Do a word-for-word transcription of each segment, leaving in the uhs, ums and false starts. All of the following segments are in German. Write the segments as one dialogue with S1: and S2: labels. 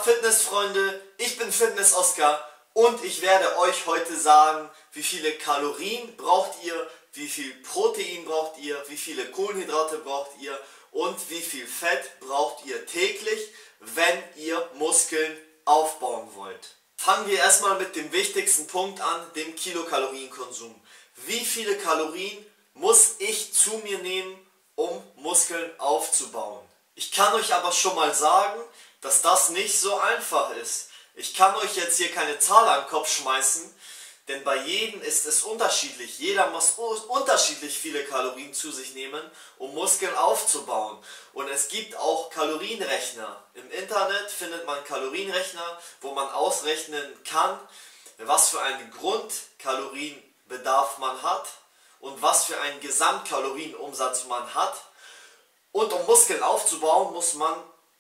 S1: Fitnessfreunde, ich bin Fitness Oscar und ich werde euch heute sagen, wie viele Kalorien braucht ihr, wie viel Protein braucht ihr, wie viele Kohlenhydrate braucht ihr und wie viel Fett braucht ihr täglich, wenn ihr Muskeln aufbauen wollt. Fangen wir erstmal mit dem wichtigsten Punkt an, dem Kilokalorienkonsum. Wie viele Kalorien muss ich zu mir nehmen, um Muskeln aufzubauen? Ich kann euch aber schon mal sagen, dass das nicht so einfach ist. Ich kann euch jetzt hier keine Zahl an den Kopf schmeißen, denn bei jedem ist es unterschiedlich. Jeder muss unterschiedlich viele Kalorien zu sich nehmen, um Muskeln aufzubauen. Und es gibt auch Kalorienrechner. Im Internet findet man Kalorienrechner, wo man ausrechnen kann, was für einen Grundkalorienbedarf man hat und was für einen Gesamtkalorienumsatz man hat. Und um Muskeln aufzubauen, muss man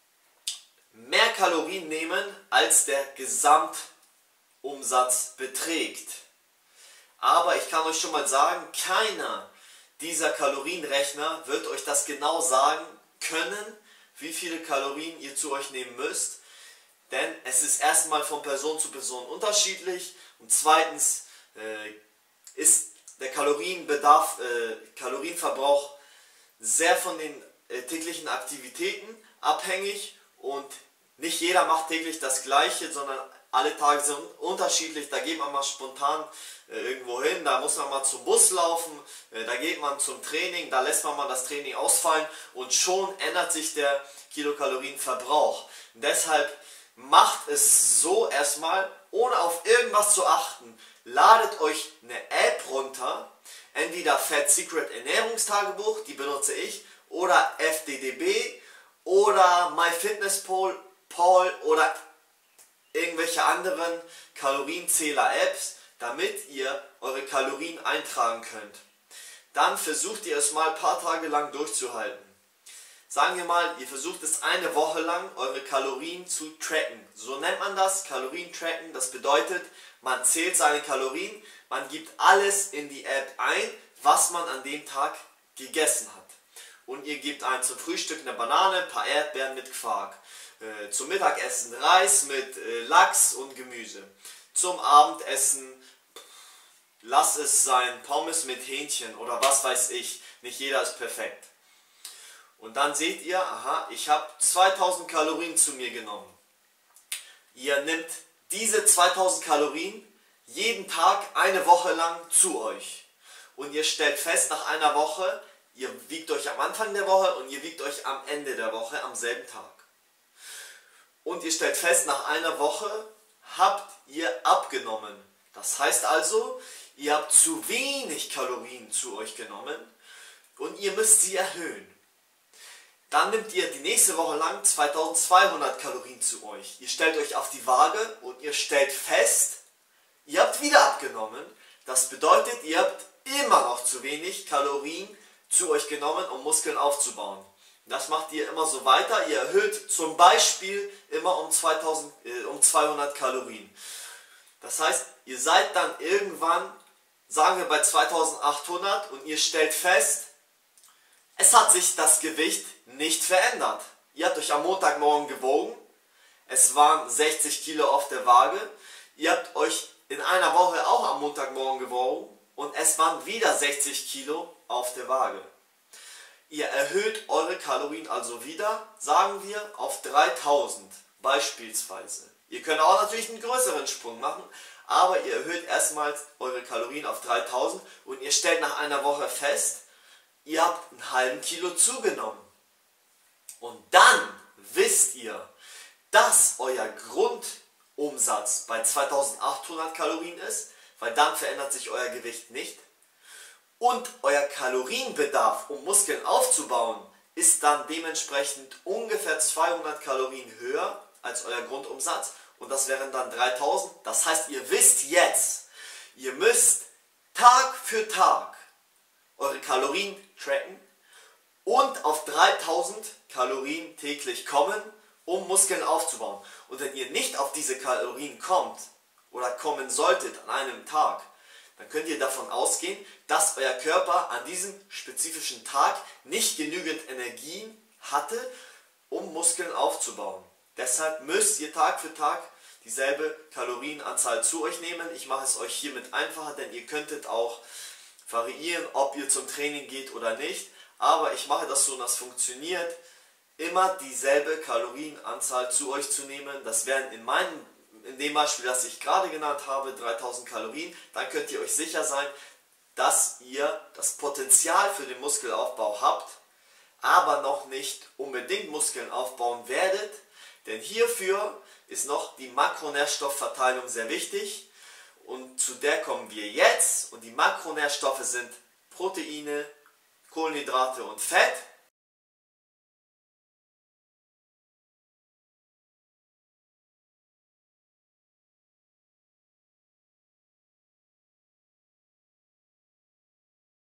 S1: mehr Kalorien nehmen, als der Gesamtumsatz beträgt. Aber ich kann euch schon mal sagen, keiner dieser Kalorienrechner wird euch das genau sagen können, wie viele Kalorien ihr zu euch nehmen müsst. Denn es ist erstmal von Person zu Person unterschiedlich und zweitens äh, ist der Kalorienbedarf, äh, Kalorienverbrauch sehr von den äh, täglichen Aktivitäten abhängig und nicht jeder macht täglich das Gleiche, sondern alle Tage sind unterschiedlich. Da geht man mal spontan äh, irgendwo hin, da muss man mal zum Bus laufen, äh, da geht man zum Training, da lässt man mal das Training ausfallen und schon ändert sich der Kilokalorienverbrauch. Deshalb macht es so erstmal, ohne auf irgendwas zu achten. Ladet euch eine App runter, entweder Fat Secret Ernährungstagebuch, die benutze ich, oder F D D B oder MyFitnessPal oder irgendwelche anderen Kalorienzähler-Apps, damit ihr eure Kalorien eintragen könnt. Dann versucht ihr es mal ein paar Tage lang durchzuhalten. Sagen wir mal, ihr versucht es eine Woche lang, eure Kalorien zu tracken. So nennt man das, Kalorien tracken. Das bedeutet, man zählt seine Kalorien, man gibt alles in die App ein, was man an dem Tag gegessen hat. Und ihr gebt ein zum Frühstück eine Banane, ein paar Erdbeeren mit Quark. Äh, zum Mittagessen Reis mit äh, Lachs und Gemüse. Zum Abendessen, lass es sein, Pommes mit Hähnchen oder was weiß ich. Nicht jeder ist perfekt. Und dann seht ihr, aha, ich habe zweitausend Kalorien zu mir genommen. Ihr nehmt diese zweitausend Kalorien jeden Tag eine Woche lang zu euch. Und ihr stellt fest, nach einer Woche, ihr wiegt euch am Anfang der Woche und ihr wiegt euch am Ende der Woche, am selben Tag. Und ihr stellt fest, nach einer Woche habt ihr abgenommen. Das heißt also, ihr habt zu wenig Kalorien zu euch genommen und ihr müsst sie erhöhen. Dann nehmt ihr die nächste Woche lang zweitausendzweihundert Kalorien zu euch. Ihr stellt euch auf die Waage und ihr stellt fest, ihr habt wieder abgenommen. Das bedeutet, ihr habt immer noch zu wenig Kalorien zu euch genommen, um Muskeln aufzubauen. Das macht ihr immer so weiter. Ihr erhöht zum Beispiel immer um, zweitausend, äh, um zweihundert Kalorien. Das heißt, ihr seid dann irgendwann, sagen wir bei zweitausendachthundert und ihr stellt fest, es hat sich das Gewicht nicht verändert. Ihr habt euch am Montagmorgen gewogen, es waren sechzig Kilo auf der Waage. Ihr habt euch in einer Woche auch am Montagmorgen gewogen und es waren wieder sechzig Kilo auf der Waage. Ihr erhöht eure Kalorien also wieder, sagen wir, auf dreitausend beispielsweise. Ihr könnt auch natürlich einen größeren Sprung machen, aber ihr erhöht erstmals eure Kalorien auf dreitausend und ihr stellt nach einer Woche fest, ihr habt einen halben Kilo zugenommen. Und dann wisst ihr, dass euer Grundumsatz bei zweitausendachthundert Kalorien ist, weil dann verändert sich euer Gewicht nicht. Und euer Kalorienbedarf, um Muskeln aufzubauen, ist dann dementsprechend ungefähr zweihundert Kalorien höher als euer Grundumsatz. Und das wären dann dreitausend. Das heißt, ihr wisst jetzt, ihr müsst Tag für Tag eure Kalorien tracken und auf dreitausend Kalorien täglich kommen, um Muskeln aufzubauen. Und wenn ihr nicht auf diese Kalorien kommt oder kommen solltet an einem Tag, dann könnt ihr davon ausgehen, dass euer Körper an diesem spezifischen Tag nicht genügend Energien hatte, um Muskeln aufzubauen. Deshalb müsst ihr Tag für Tag dieselbe Kalorienanzahl zu euch nehmen. Ich mache es euch hiermit einfacher, denn ihr könntet auch variieren, ob ihr zum Training geht oder nicht. Aber ich mache das so und das funktioniert. Immer dieselbe Kalorienanzahl zu euch zu nehmen. Das wären in meinem, in dem Beispiel, das ich gerade genannt habe, dreitausend Kalorien. Dann könnt ihr euch sicher sein, dass ihr das Potenzial für den Muskelaufbau habt, aber noch nicht unbedingt Muskeln aufbauen werdet. Denn hierfür ist noch die Makronährstoffverteilung sehr wichtig. Und zu der kommen wir jetzt. Und die Makronährstoffe sind Proteine, Kohlenhydrate und Fett.